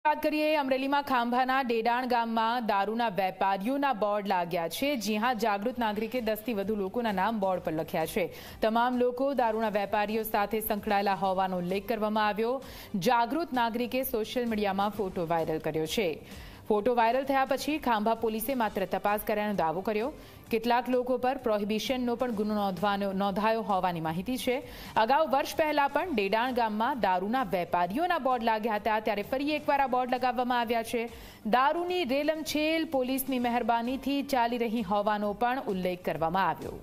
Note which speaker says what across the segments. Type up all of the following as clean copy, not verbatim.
Speaker 1: વાત કરીએ અમરેલીમાં ખાંભાના ડેડાણ ગામમાં દારૂના વેપારીઓના બોર્ડ લાગ્યા છે। જી હા, જાગૃત નાગરિકે 10 થી વધુ લોકોના નામ બોર્ડ પર લખ્યા છે। તમામ લોકો દારૂના વેપારીઓ સાથે સંકળાયેલા હોવાનો ઉલ્લેખ કરવામાં આવ્યો। જાગૃત નાગરિકે સોશિયલ મીડિયામાં ફોટો વાયરલ કર્યો છે। ફોટો વાયરલ થયા પછી ખાંભા પોલીસે માત્ર તપાસ કર્યાનો દાવો કર્યો। કેટલાક લોકો પર પ્રોહિબિશનનો પણ ગુનો નોંધાયો હોવાની માહિતી છે। અગાઉ વર્ષ પહેલા પણ ડેડાણ ગામમાં દારૂના વેપારીઓના બોર્ડ લાગ્યા હતા, ત્યારે ફરી એકવાર આ બોર્ડ લગાવવામાં આવ્યા છે। દારૂની રેલમછેલ પોલીસની મહેરબાનીથી ચાલી રહી હોવાનો પણ ઉલ્લેખ કરવામાં આવ્યો।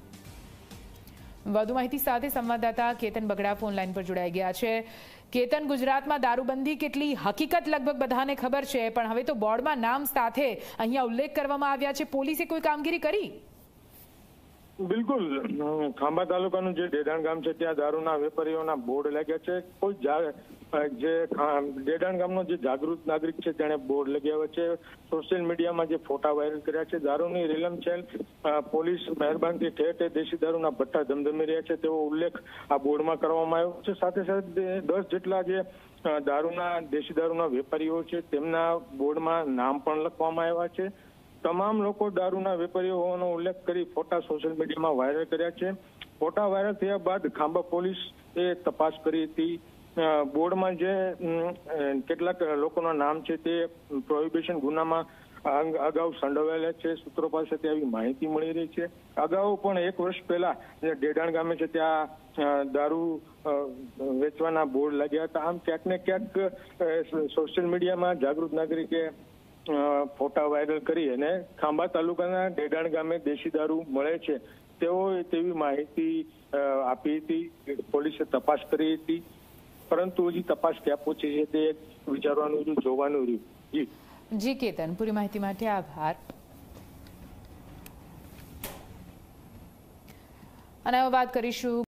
Speaker 1: વધુ માહિતી સાથે સંવાદદાતા કેતન બગડા ફોનલાઈન પર જોડાઈ ગયા છે। કેતન, ગુજરાતમાં દારૂબંધી કેટલી હકીકત લગભગ બધાને ખબર છે, પણ હવે તો બોર્ડમાં નામ સાથે અહીંયા ઉલ્લેખ કરવામાં આવ્યા છે। પોલીસે કોઈ કામગીરી કરી?
Speaker 2: બિલકુલ, ખાંભા તાલુકાનું જે ડેડાણ ગામ છે ત્યાં દારૂના વેપારીઓના બોર્ડ લાગ્યા છે। કોઈ જે ડેડાણ ગામનો જે જાગૃત નાગરિક છે તેણે બોર્ડ લગાવ્યા છે। સોશિયલ મીડિયામાં જે ફોટા વાયરલ કર્યા છે। દારૂની રેલમછેલ પોલીસ મહેરબાનીથી ઠેર ઠેર દેશી દારૂના ભઠ્ઠા ધમધમી રહ્યા છે તેવો ઉલ્લેખ આ બોર્ડમાં કરવામાં આવ્યો છે। સાથે સાથે 10 જેટલા જે દેશી દારૂના વેપારીઓ છે તેમના બોર્ડમાં નામ પણ લખવામાં આવ્યા છે। તમામ લોકો દારૂના વેપારીઓ હોવાનો ઉલ્લેખ કરી ફોટા સોશિયલ મીડિયામાં વાયરલ કર્યા છે। ફોટા વાયરલ થયા બાદ ખાંભા પોલીસ એ તપાસ કરી હતી। બોર્ડમાં જે કેટલાક લોકોના નામ છે તે પ્રોહિબિશન ગુનામાં અગાઉ સંડોવાયેલા છે। સૂત્રો પાસેથી આવી માહિતી મળી રહી છે। અગાઉ પણ 1 વર્ષ પહેલા જે ડેડાણ ગામે છે ત્યાં દારૂ વેચવાના બોર્ડ લાગ્યા હતા। આમ ક્યાંક ને ક્યાંક સોશિયલ મીડિયામાં જાગૃત નાગરિકે ફોટા વાયરલ કરી અને ખાંભા તાલુકાના ડેડાણ ગામે દેશી દારૂ મળે છે તેવી માહિતી આપી હતી। પોલીસે તપાસ કરી હતી, પરંતુ હજી તપાસ ક્યાં પહોંચી છે તે વિચારવાનું રહ્યું, જોવાનું રહ્યું।
Speaker 1: જી કેતન, પૂરી માહિતી માટે આભાર। અને હવે વાત કરીશું